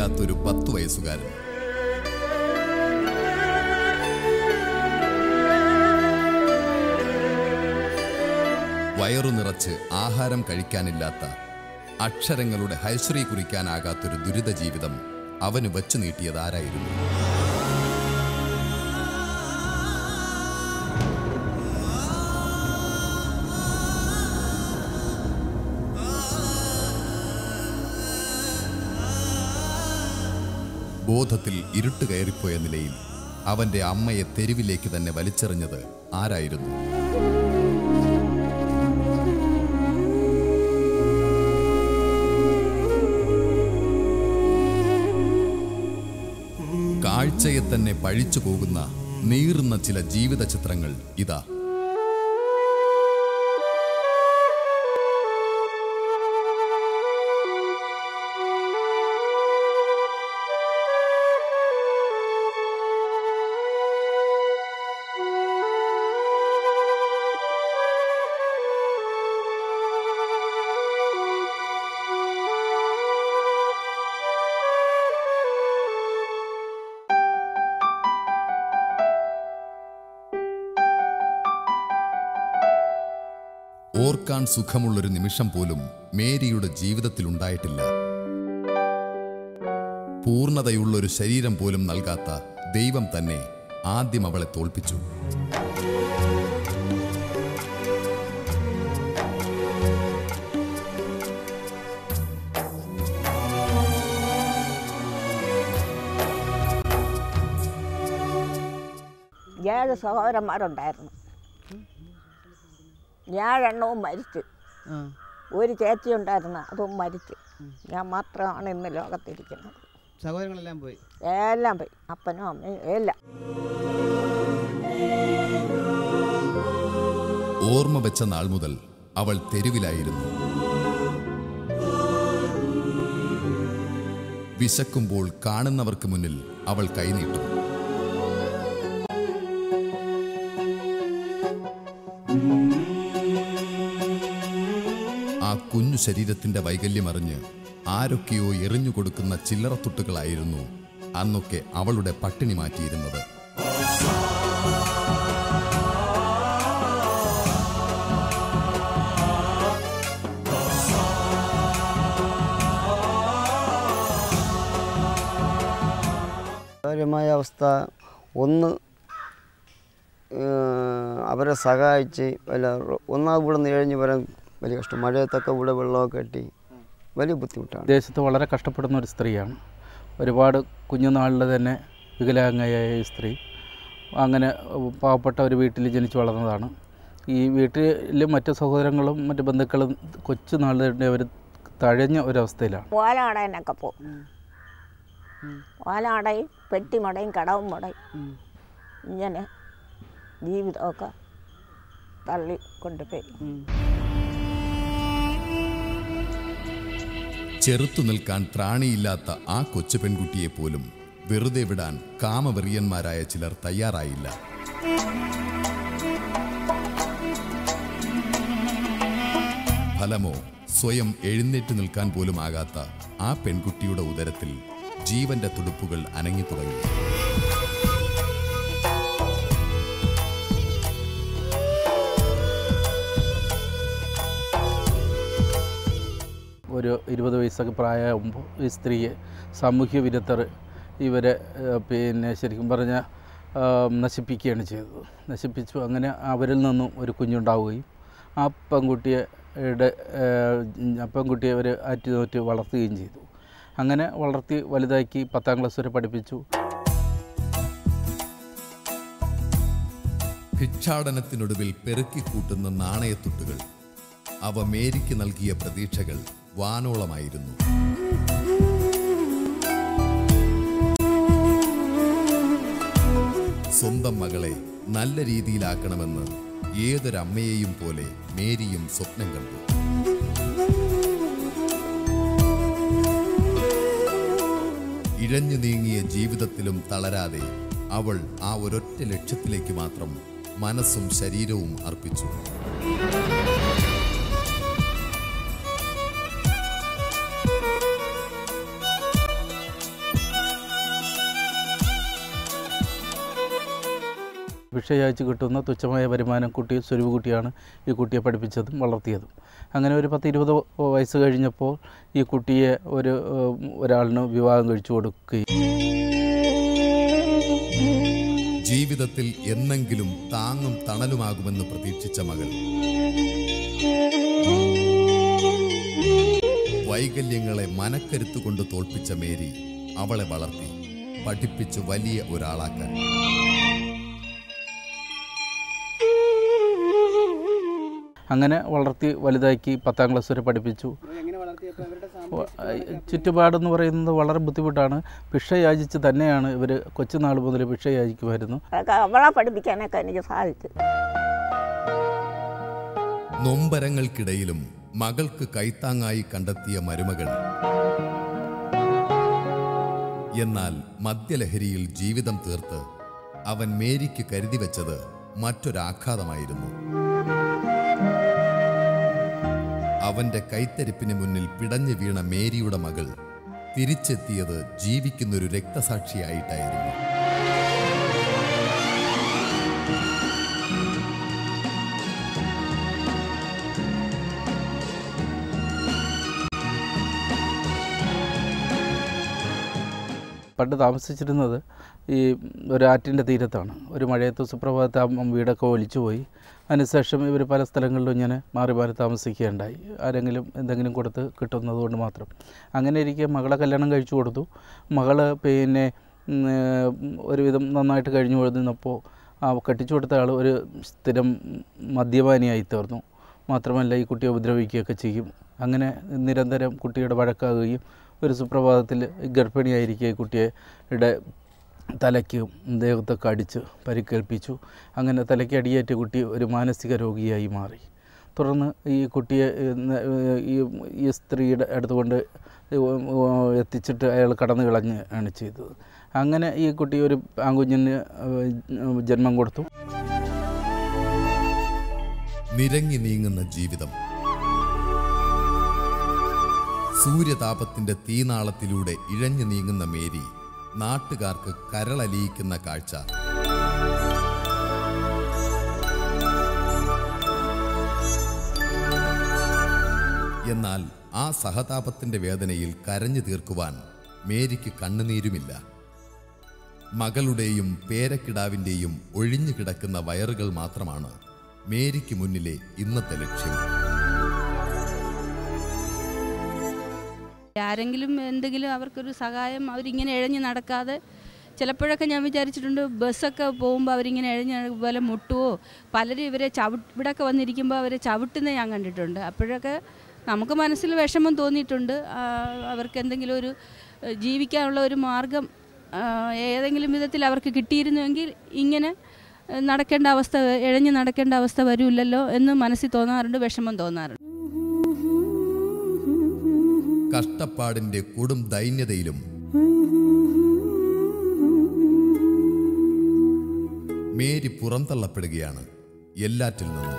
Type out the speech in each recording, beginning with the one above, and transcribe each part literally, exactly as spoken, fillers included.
പേരില്ലാത്തൊരു പത്തു വയസ്സുകാരൻ. വയറു നിറച്ച് ആഹാരം കഴിക്കാനില്ലാത്ത, അക്ഷരങ്ങളുടെ ഹൈശ്വറി കുറിക്കാനാകാത്തൊരു ദുരിത ജീവിതം അവന് വച്ചു നീട്ടിയതാരായിരുന്നു? ബോധത്തിൽ ഇരുട്ട് കയറിപ്പോയ നിലയിൽ അവന്റെ അമ്മയെ തെരുവിലേക്ക് തന്നെ വലിച്ചെറിഞ്ഞത് ആരായിരുന്നു? കാഴ്ചയെ തന്നെ പഴിച്ചു പോകുന്ന നീറുന്ന ചില ജീവിത ചിത്രങ്ങൾ ഇതാ. ഓർക്കാൻ സുഖമുള്ളൊരു നിമിഷം പോലും മേരിയുടെ ജീവിതത്തിലുണ്ടായിട്ടില്ല. പൂർണ്ണതയുള്ളൊരു ശരീരം പോലും നൽകാത്ത ദൈവം തന്നെ ആദ്യം അവളെ തോൽപ്പിച്ചു. ഏഴ് സഹോദരന്മാരുണ്ടായിരുന്നു. ഏഴെണ്ണവും മരിച്ചു. ഒരു ചേച്ചി ഉണ്ടായിരുന്നു, അതും മരിച്ചു. ഞാൻ മാത്രമാണ് ഇന്ന് ലോകത്തിരിക്കുന്നത്. സഹോദരങ്ങളെല്ലാം പോയി, എല്ലാം പോയി. അപ്പനും അമ്മയും എല്ലാം. ഓർമ്മ വെച്ച നാൾ മുതൽ അവൾ തെരുവിലായിരുന്നു. വിശക്കുമ്പോൾ കാണുന്നവർക്ക് മുന്നിൽ അവൾ കൈനീട്ടും. ആ കുഞ്ഞു ശരീരത്തിന്റെ വൈകല്യമറിഞ്ഞ് ആരൊക്കെയോ എറിഞ്ഞു കൊടുക്കുന്ന ചില്ലറത്തുട്ടുകളായിരുന്നു അന്നൊക്കെ അവളുടെ പട്ടിണി മാറ്റിയിരുന്നത്. കാര്യമായ അവസ്ഥ ഒന്ന് അവരെ സഹായിച്ച് വല്ല ഒന്നാം ഇവിടെ നിന്ന് എഴിഞ്ഞ് വരാൻ വലിയ കഷ്ടം. മഴയത്തൊക്കെ ഇവിടെ വെള്ളമൊക്കെ കെട്ടി വലിയ ബുദ്ധിമുട്ടാണ്. ദേശത്ത് വളരെ കഷ്ടപ്പെടുന്ന ഒരു സ്ത്രീയാണ്. ഒരുപാട് കുഞ്ഞുനാളിൽ തന്നെ വികലാംഗയായ ഈ സ്ത്രീ അങ്ങനെ പാവപ്പെട്ട ഒരു വീട്ടിൽ ജനിച്ചു വളർന്നതാണ്. ഈ വീട്ടിൽ മറ്റ് സഹോദരങ്ങളും മറ്റ് ബന്ധുക്കളും കൊച്ചു നാളിൽ അവർ തഴഞ്ഞ ഒരവസ്ഥയിലാണ്. ഓലാടനൊക്കെ പോകും. ഓലാടയും പെട്ടിമടയും കടവും മുടയും ഇങ്ങനെ ജീവിതമൊക്കെ തള്ളി കൊണ്ടുപോയി. ചെറുത്തു നിൽക്കാൻ ത്രാണിയില്ലാത്ത ആ കൊച്ചു പെൺകുട്ടിയെ പോലും വെറുതെ വിടാൻ കാമവെറിയന്മാരായ ചിലർ തയ്യാറായില്ല. ഫലമോ സ്വയം എഴുന്നേറ്റ് നിൽക്കാൻ പോലും ആകാത്ത ആ പെൺകുട്ടിയുടെ ഉദരത്തിൽ ജീവന്റെ തുടുപ്പുകൾ അനങ്ങി തുടങ്ങി. ഒരു ഇരുപത് വയസ്സൊക്കെ പ്രായമാകുമ്പോൾ ഈ സ്ത്രീയെ സാമൂഹ്യ വിരുദ്ധർ ഇവരെ പിന്നെ ശരിക്കും പറഞ്ഞാൽ നശിപ്പിക്കുകയാണ് ചെയ്തത്. നശിപ്പിച്ചു. അങ്ങനെ അവരിൽ നിന്നും ഒരു കുഞ്ഞുണ്ടാവുകയും ആ പെൺകുട്ടിയുടെ ആ പെൺകുട്ടിയെ അവർ ആറ്റുനോറ്റ് വളർത്തുകയും ചെയ്തു. അങ്ങനെ വളർത്തി വലുതാക്കി പത്താം ക്ലാസ് വരെ പഠിപ്പിച്ചു. ഭിക്ഷാടനത്തിനൊടുവിൽ പെറുക്കിക്കൂട്ടുന്ന നാണയത്തുട്ടുകൾ, അവ മേരിക്ക് നൽകിയ പ്രതീക്ഷകൾ വാനോളമായിരുന്നു. സ്വന്തം മകളെ നല്ല രീതിയിലാക്കണമെന്ന് ഏതൊരമ്മയെയും പോലെ മേരിയും സ്വപ്നം കണ്ടു. ഇഴഞ്ഞു നീങ്ങിയ ജീവിതത്തിലും തളരാതെ അവൾ ആ ഒരൊറ്റ ലക്ഷ്യത്തിലേക്ക് മാത്രം മനസ്സും ശരീരവും അർപ്പിച്ചു. ഭിക്ഷയാഴ്ച കിട്ടുന്ന തുച്ഛമായ വരുമാനം കുട്ടി സ്വരൂപ് കുട്ടിയാണ് ഈ കുട്ടിയെ പഠിപ്പിച്ചതും വളർത്തിയതും. അങ്ങനെ ഒരു പത്ത് ഇരുപത് വയസ്സ് കഴിഞ്ഞപ്പോൾ ഈ കുട്ടിയെ ഒരു ഒരാളിന് വിവാഹം കഴിച്ചു കൊടുക്കുകയും ജീവിതത്തിൽ എന്നെങ്കിലും താങ്ങും തണലുമാകുമെന്ന് പ്രതീക്ഷിച്ച മകൾ വൈകല്യങ്ങളെ മനക്കരുത്തുകൊണ്ട് തോൽപ്പിച്ച മേരി അവളെ വളർത്തി പഠിപ്പിച്ച് വലിയ ഒരാളാക്കാൻ. അങ്ങനെ വളർത്തി വലുതാക്കി പത്താം ക്ലാസ് വരെ പഠിപ്പിച്ചു. ചുറ്റുപാടെന്ന് പറയുന്നത് വളരെ ബുദ്ധിമുട്ടാണ്. ഭിക്ഷ യാചിച്ച് തന്നെയാണ് ഇവർ കൊച്ചുനാൾ മുതൽ ഭിക്ഷ യാചിക്കുമായിരുന്നു. അവളെ പഠിപ്പിക്കാനൊക്കെ എനിക്ക് സാധിച്ചു. നൊമ്പരങ്ങൾക്കിടയിലും മകൾക്ക് കൈത്താങ്ങായി കണ്ടെത്തിയ മരുമകൾ. എന്നാൽ മദ്യലഹരിയിൽ ജീവിതം തീർത്ത് അവൻ മേരിക്ക് കരുതി വെച്ചത് മറ്റൊരാഘാതമായിരുന്നു. അവന്റെ കൈത്തരിപ്പിന് മുന്നിൽ പിടഞ്ഞു വീണ മേരിയുടെ മകൾ തിരിച്ചെത്തിയത് ജീവിക്കുന്നൊരു രക്തസാക്ഷിയായിട്ടായിരുന്നു. പണ്ട് താമസിച്ചിരുന്നത് ഈ ഒരാറ്റിൻ്റെ തീരത്താണ്. ഒരു മഴയത്ത് സുപ്രഭാതത്തെ വീടൊക്കെ ഒലിച്ചു പോയി. അതിനുശേഷം ഇവർ പല സ്ഥലങ്ങളിലും ഇങ്ങനെ മാറി മാറി താമസിക്കുകയുണ്ടായി, ആരെങ്കിലും എന്തെങ്കിലും കൊടുത്ത് കിട്ടുന്നത് കൊണ്ട് മാത്രം. അങ്ങനെ ഇരിക്കെ മകളെ കല്യാണം കഴിച്ചു കൊടുത്തു. മകൾ പിന്നെ ഒരുവിധം നന്നായിട്ട് കഴിഞ്ഞു കൊടുത്തപ്പോൾ ആ കെട്ടിച്ചു കൊടുത്ത ആൾ ഒരു സ്ഥിരം മദ്യപാനിയായി തീർന്നു. മാത്രമല്ല ഈ കുട്ടിയെ ഉപദ്രവിക്കുകയൊക്കെ ചെയ്യും. അങ്ങനെ നിരന്തരം കുട്ടിയുടെ വഴക്കാകുകയും ഒരു സുപ്രഭാതത്തിൽ ഗർഭിണിയായിരിക്കെ കുട്ടിയുടെ തലയ്ക്കും ദേഹത്തൊക്കെ അടിച്ച് പരിക്കേൽപ്പിച്ചു. അങ്ങനെ തലയ്ക്ക് അടിയേറ്റ കുട്ടി ഒരു മാനസിക രോഗിയായി മാറി. തുടർന്ന് ഈ കുട്ടിയെ ഈ ഈ സ്ത്രീയുടെ അടുത്തുകൊണ്ട് എത്തിച്ചിട്ട് അയാൾ കടന്നു കളഞ്ഞ് ആണ് ചെയ്തത്. അങ്ങനെ ഈ കുട്ടി ഒരു ആൺകുഞ്ഞിന് ജന്മം കൊടുത്തു. നിരങ്ങി നീങ്ങുന്ന ജീവിതം, സൂര്യതാപത്തിന്റെ തീനാളത്തിലൂടെ ഇഴഞ്ഞു നീങ്ങുന്ന മേരി നാട്ടുകാർക്ക് കരളലിയിക്കുന്ന കാഴ്ച. എന്നാൽ ആ സഹതാപത്തിന്റെ വേദനയിൽ കരഞ്ഞു തീർക്കുവാൻ മേരിക്ക് കണ്ണുനീരുമില്ല. മകളുടെയും പേരക്കിടാവിൻ്റെയും ഒഴിഞ്ഞു കിടക്കുന്ന വയറുകൾ മാത്രമാണ് മേരിക്ക് മുന്നിലെ ഇന്നത്തെ ലക്ഷ്യം. ആരെങ്കിലും എന്തെങ്കിലും അവർക്കൊരു സഹായം, അവരിങ്ങനെ എഴഞ്ഞ് നടക്കാതെ, ചിലപ്പോഴൊക്കെ ഞാൻ വിചാരിച്ചിട്ടുണ്ട് ബസ്സൊക്കെ പോകുമ്പോൾ അവരിങ്ങനെ എഴഞ്ഞ് പോലെ മുട്ടുവോ, പലരും ഇവരെ ചവി ഇവിടെയൊക്കെ വന്നിരിക്കുമ്പോൾ അവരെ ചവിട്ടുന്നത് ഞാൻ കണ്ടിട്ടുണ്ട്. അപ്പോഴൊക്കെ നമുക്ക് മനസ്സിൽ വിഷമം തോന്നിയിട്ടുണ്ട്. അവർക്ക് എന്തെങ്കിലും ഒരു ജീവിക്കാനുള്ള ഒരു മാർഗം ഏതെങ്കിലും വിധത്തിൽ അവർക്ക് കിട്ടിയിരുന്നുവെങ്കിൽ ഇങ്ങനെ നടക്കേണ്ട അവസ്ഥ, എഴഞ്ഞ് നടക്കേണ്ട അവസ്ഥ വരില്ലല്ലോ എന്ന് മനസ്സിൽ തോന്നാറുണ്ട്, വിഷമം തോന്നാറുണ്ട്. കഷ്ടപ്പാടിന്റെ കൊടും ദൈന്യതയിലും മേരി പുറന്തള്ളപ്പെടുകയാണ് എല്ലാറ്റിൽ നിന്നും.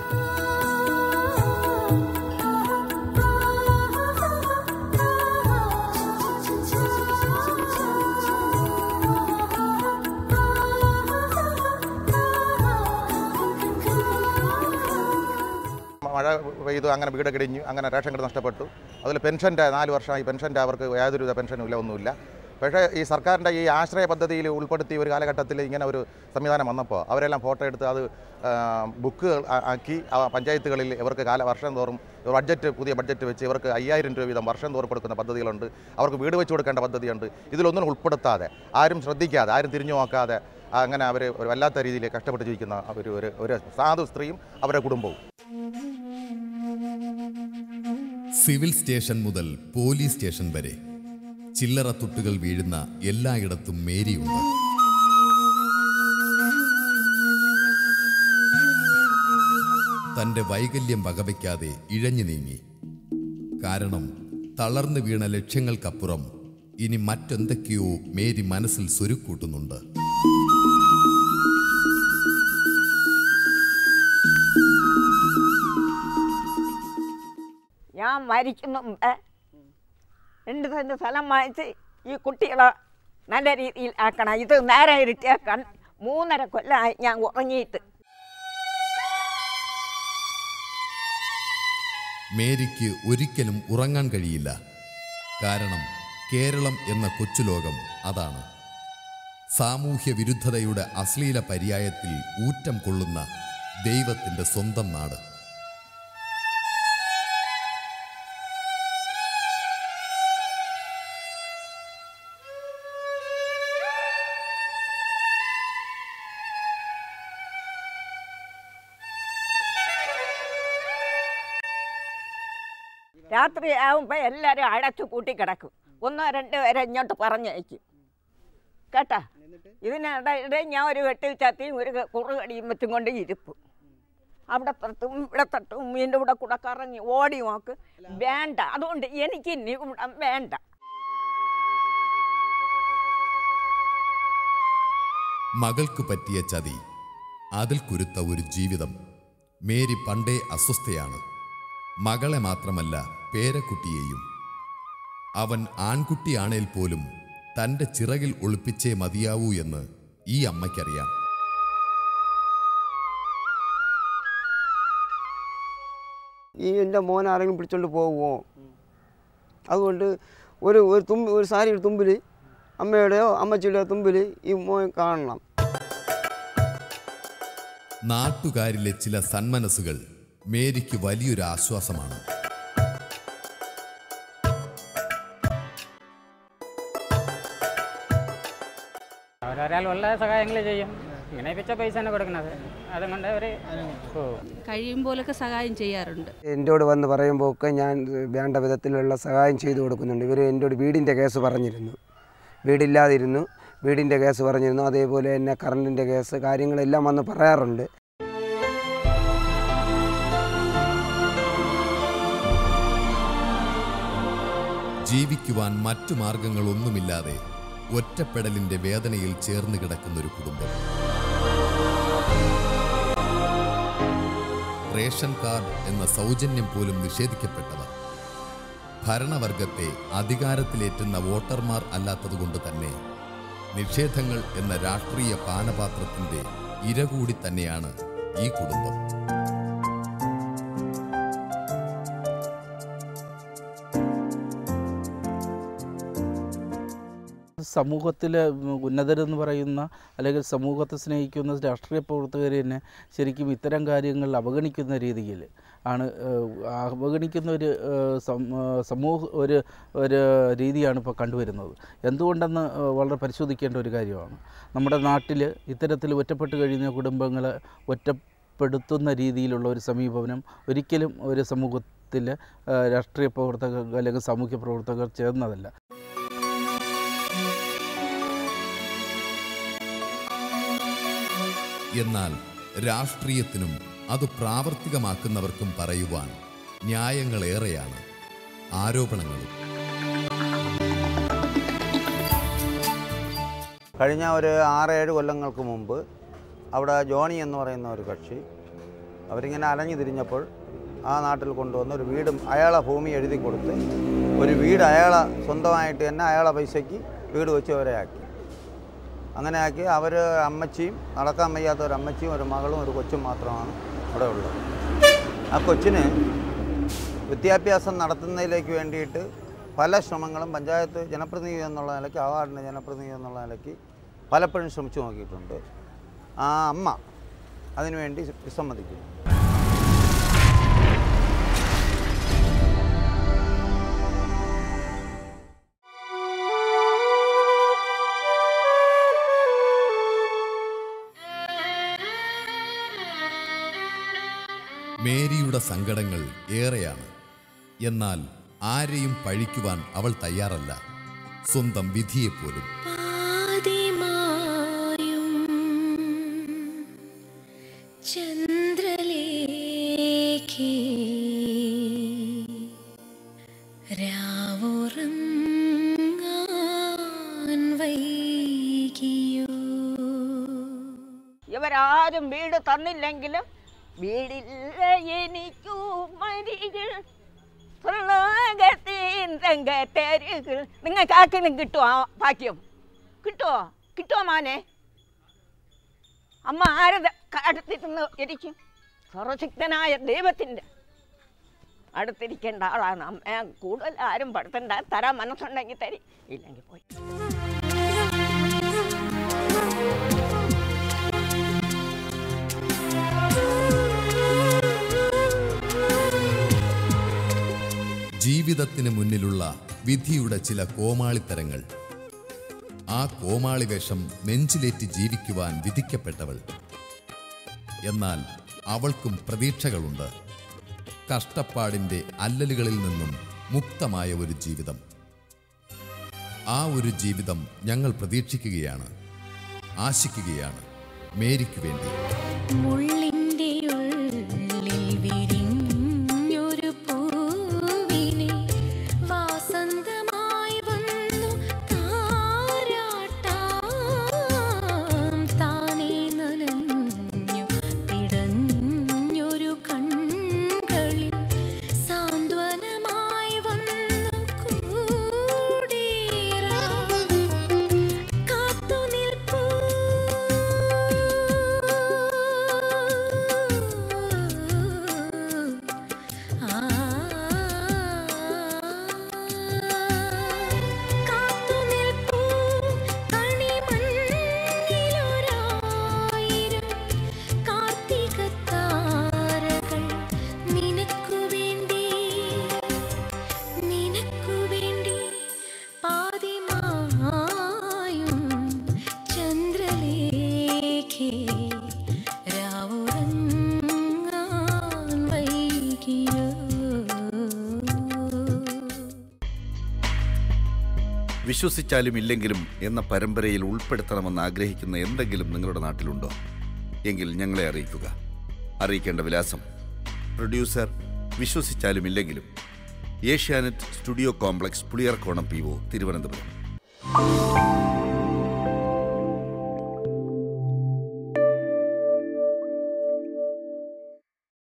മഴ പെയ്തു, അങ്ങനെ വീട് കിടിഞ്ഞു, അങ്ങനെ റേഷൻ കാർഡ് നഷ്ടപ്പെട്ടു. അതിൽ പെൻഷൻ്റെ നാല് വർഷമായി പെൻഷൻ്റെ അവർക്ക് യാതൊരു പെൻഷനും ഇല്ല, ഒന്നുമില്ല. പക്ഷേ ഈ സർക്കാരിൻ്റെ ഈ ആശ്രയ പദ്ധതിയിൽ ഉൾപ്പെടുത്തി ഒരു കാലഘട്ടത്തിൽ ഇങ്ങനെ ഒരു സംവിധാനം വന്നപ്പോൾ അവരെല്ലാം ഫോട്ടോ എടുത്ത് അത് ബുക്ക് ആക്കി പഞ്ചായത്തുകളിൽ ഇവർക്ക് കാല വർഷം തോറും ബഡ്ജറ്റ്, പുതിയ ബഡ്ജറ്റ് വെച്ച് ഇവർക്ക് അയ്യായിരം രൂപ വീതം വർഷം തോറും കൊടുക്കുന്ന പദ്ധതികളുണ്ട്. അവർക്ക് വീട് വെച്ച് കൊടുക്കേണ്ട പദ്ധതിയുണ്ട്. ഇതിലൊന്നും ഉൾപ്പെടുത്താതെ, ആരും ശ്രദ്ധിക്കാതെ, ആരും തിരിഞ്ഞു നോക്കാതെ അങ്ങനെ അവർ ഒരു വല്ലാത്ത രീതിയിൽ കഷ്ടപ്പെട്ട് ജീവിക്കുന്ന ഒരു ഒരു സാധു സ്ത്രീയും അവരുടെ കുടുംബവും. സിവിൽ സ്റ്റേഷൻ മുതൽ പോലീസ് സ്റ്റേഷൻ വരെ ചില്ലറ തുട്ടുകൾ വീഴുന്ന എല്ലായിടത്തും മേരിയുണ്ട്. തന്റെ വൈകല്യം വകവയ്ക്കാതെ ഇഴഞ്ഞു നീങ്ങി. കാരണം തളർന്നു വീണ ലക്ഷ്യങ്ങൾക്കപ്പുറം ഇനി മറ്റെന്തൊക്കെയോ മേരി മനസ്സിൽ സ്വരുക്കൂട്ടുന്നുണ്ട്. ഞാൻ മരിക്കുന്ന മുമ്പ് രണ്ട് സെൻറ്റ് സ്ഥലം വാങ്ങിച്ച് ഈ കുട്ടികളെ നല്ല രീതിയിൽ ആക്കണം. ഇത് നേരെ ഇരുട്ടിയാക്കാൻ മൂന്നര കൊല്ലമായി ഞാൻ ഉറങ്ങിയിട്ട്. മേരിക്ക് ഒരിക്കലും ഉറങ്ങാൻ കഴിയില്ല. കാരണം കേരളം എന്ന കൊച്ചുലോകം അതാണ്. സാമൂഹ്യ വിരുദ്ധതയുടെ അശ്ലീല പര്യായത്തിൽ ഊറ്റം കൊള്ളുന്ന ദൈവത്തിൻ്റെ സ്വന്തം നാട്. രാത്രി ആകുമ്പോൾ എല്ലാവരും അടച്ചു കൂട്ടി കിടക്കും. ഒന്നോ രണ്ടോ പേരെ ഇങ്ങോട്ട് പറഞ്ഞയക്കും കേട്ടാ. ഇതിനിടെ ഞാൻ ഒരു വെട്ടി ചത്തിയും ഒരു കുറുകടിയും വെച്ചും കൊണ്ട് ഇരിപ്പും. അവിടെ തട്ടും ഇവിടെ തട്ടും മീൻ്റെ കൂടെ കൂടെ കറങ്ങി ഓടി നോക്ക്. വേണ്ട, അതുകൊണ്ട് എനിക്ക് ഇനി ഇവിടെ വേണ്ട. മകൾക്ക് പറ്റിയ ചതി, അതിൽ കുരുത്ത ഒരു ജീവിതം. മേരി പണ്ടേ അസ്വസ്ഥയാണ്. മകളെ മാത്രമല്ല, പേരക്കുട്ടിയെയും. അവൻ ആൺകുട്ടിയാണേൽ പോലും തൻ്റെ ചിറകിൽ ഒളിപ്പിച്ചേ മതിയാവൂ എന്ന് ഈ അമ്മയ്ക്കറിയാം. ഈ എൻ്റെ മോൻ ആരെങ്കിലും പിടിച്ചോണ്ട് പോകുമോ? അതുകൊണ്ട് ഒരു ഒരു തുമ്പ് ഒരു സാരിയുടെ തുമ്പിൽ അമ്മയുടെയോ അമ്മച്ചിയുടെയോ തുമ്പിൽ ഈ മോൻ കാണണം. നാട്ടുകാരിലെ ചില സന്മനസ്സുകൾ മേരിക്ക് വലിയൊരു ആശ്വാസമാണ്. അവരൊരാൾ ഉള്ള സഹായങ്ങൾ ചെയ്യും. ഇങ്ങനെ വെച്ച പൈസ തന്നെ കൊടുക്കുന്നത്, അതുകൊണ്ട് അവർ കഴിയുമ്പോഴൊക്കെ സഹായം ചെയ്യാറുണ്ട്. എന്നോട് വന്ന് പറയുമ്പോൾ ഒക്കെ ഞാൻ വേണ്ട വിധത്തിലുള്ള സഹായം ചെയ്തു കൊടുക്കുന്നുണ്ട്. ഇവർ എന്നോട് വീടിൻ്റെ കേസ് പറഞ്ഞിരുന്നു, വീടില്ലാതിരുന്നു, വീടിൻ്റെ കേസ് പറഞ്ഞിരുന്നു. അതേപോലെ തന്നെ കറണ്ടിൻ്റെ കേസ് കാര്യങ്ങളെല്ലാം വന്ന് പറയാറുണ്ട്. ജീവിക്കുവാൻ മറ്റു മാർഗങ്ങളൊന്നുമില്ലാതെ ഒറ്റപ്പെടലിന്റെ വേദനയിൽ ചേർന്ന് കിടക്കുന്നൊരു കുടുംബം. റേഷൻ കാർഡ് എന്ന സൗജന്യം പോലും നിഷേധിക്കപ്പെട്ടവർ. ഭരണവർഗത്തെ അധികാരത്തിലേറ്റുന്ന വോട്ടർമാർ അല്ലാത്തതുകൊണ്ട് തന്നെ നിഷേധങ്ങൾ എന്ന രാഷ്ട്രീയ പാനപാത്രത്തിന്റെ ഇര കൂടി തന്നെയാണ് ഈ കുടുംബം. സമൂഹത്തിലെ ഉന്നതരെന്ന് പറയുന്ന അല്ലെങ്കിൽ സമൂഹത്തെ സ്നേഹിക്കുന്ന രാഷ്ട്രീയ പ്രവർത്തകർ തന്നെ ശരിക്കും ഇത്തരം കാര്യങ്ങൾ അവഗണിക്കുന്ന രീതിയിൽ ആണ് അവഗണിക്കുന്ന ഒരു സമൂഹ ഒരു ഒരു രീതിയാണ് ഇപ്പോൾ കണ്ടുവരുന്നത്. എന്തുകൊണ്ടെന്ന് വളരെ പരിശോധിക്കേണ്ട ഒരു കാര്യമാണ്. നമ്മുടെ നാട്ടിൽ ഇത്തരത്തിൽ ഒറ്റപ്പെട്ട് കഴിയുന്ന കുടുംബങ്ങളെ ഒറ്റപ്പെടുത്തുന്ന രീതിയിലുള്ള ഒരു സമീപനം ഒരിക്കലും ഒരു സമൂഹത്തിൽ രാഷ്ട്രീയ പ്രവർത്തകർ അല്ലെങ്കിൽ സാമൂഹ്യ പ്രവർത്തകർ ചേർന്നതല്ല. എന്നാൽ രാഷ്ട്രീയത്തിനും അത് പ്രാവർത്തികമാക്കുന്നവർക്കും പറയുവാൻ ന്യായങ്ങളേറെയാണ്, ആരോപണങ്ങളും. കഴിഞ്ഞ ഒരു ആറേഴ് കൊല്ലങ്ങൾക്ക് മുമ്പ് അവിടെ ജോണി എന്ന് പറയുന്ന ഒരു കക്ഷി അവരിങ്ങനെ അലഞ്ഞു തിരിഞ്ഞപ്പോൾ ആ നാട്ടിൽ കൊണ്ടുവന്ന് ഒരു വീടും അയാളെ ഭൂമി എഴുതി കൊടുത്ത് ഒരു വീട് അയാളെ സ്വന്തമായിട്ട് തന്നെ അയാളെ പൈസയ്ക്ക് വീട് വെച്ച് അവരെ ആക്കി. അങ്ങനെ ആക്കി അവർ അമ്മച്ചിയും നടക്കാൻ വയ്യാത്ത ഒരു അമ്മച്ചിയും ഒരു മകളും ഒരു കൊച്ചും മാത്രമാണ് അവിടെ ഉള്ളത്. ആ കൊച്ചിന് വിദ്യാഭ്യാസം നടത്തുന്നതിലേക്ക് വേണ്ടിയിട്ട് പല ശ്രമങ്ങളും പഞ്ചായത്ത് ജനപ്രതിനിധി എന്നുള്ള നിലയ്ക്ക്, ആ വാർഡിൻ്റെ ജനപ്രതിനിധി എന്നുള്ള നിലയ്ക്ക് പലപ്പോഴും ശ്രമിച്ചു നോക്കിയിട്ടുണ്ട്. ആ അമ്മ അതിനുവേണ്ടി വിസമ്മതിക്കുന്നു. മേരിയുടെ സങ്കടങ്ങൾ ഏറെയാണ്. എന്നാൽ ആരെയും പഴിക്കുവാൻ അവൾ തയ്യാറല്ല, സ്വന്തം വിധിയെപ്പോലും. ഇവരാരും വീട് തന്നില്ലെങ്കിലും വീടില്ല എനിക്കു മരികൾ നിങ്ങൾക്ക് ആർക്കെങ്കിലും കിട്ടുമോ? ഭാഗ്യം കിട്ടുമോ? കിട്ടുമോ മോനെ? അമ്മ ആരത് അടുത്തിരുന്ന് ഇരിക്കും? സർവശക്തനായ ദൈവത്തിൻ്റെ അടുത്തിരിക്കേണ്ട ആളാണ് അമ്മ. കൂടുതൽ ആരും പഠിത്തണ്ട. തരാൻ മനസ്സുണ്ടെങ്കിൽ തരി, ഇല്ലെങ്കിൽ പോയി. ജീവിതത്തിന് മുന്നിലുള്ള വിധിയുടെ ചില കോമാളിത്തരങ്ങൾ. ആ കോമാളി വേഷം നെഞ്ചിലേറ്റി ജീവിക്കുവാൻ വിധിക്കപ്പെട്ടവൾ. എന്നാൽ അവൾക്കും പ്രതീക്ഷകളുണ്ട്. കഷ്ടപ്പാടിൻ്റെ അല്ലലുകളിൽ നിന്നും മുക്തമായ ഒരു ജീവിതം. ആ ഒരു ജീവിതം ഞങ്ങൾ പ്രതീക്ഷിക്കുകയാണ്, ആശിക്കുകയാണ് മേരിക്കു വേണ്ടി. മുള്ളിൻ്റെ ഉള്ളിൽ വിരിഞ്ഞൊരു പൂവിനെ വാസന്തമായി വന്നു താരാട്ടാം. താനേ നനഞ്ഞു പിടഞ്ഞൊരു കൺകളിൽ സാന്ത്വനമായി വന്നു കൂടേറാം. കാത്തു നിൽപ്പൂ വിശ്വസിച്ചാലും ഇല്ലെങ്കിലും എന്ന പരമ്പരയിൽ ഉൾപ്പെടുത്തണമെന്ന് ആഗ്രഹിക്കുന്ന എന്തെങ്കിലും നിങ്ങളുടെ നാട്ടിലുണ്ടോ? എങ്കിൽ ഞങ്ങളെ അറിയിക്കുക. അറിയിക്കേണ്ട വിലാസം: പ്രൊഡ്യൂസർ, വിശ്വസിച്ചാലും ഇല്ലെങ്കിലും, Asianet studio complex, Puliyarakonam, P O, Thiruvananthapuram.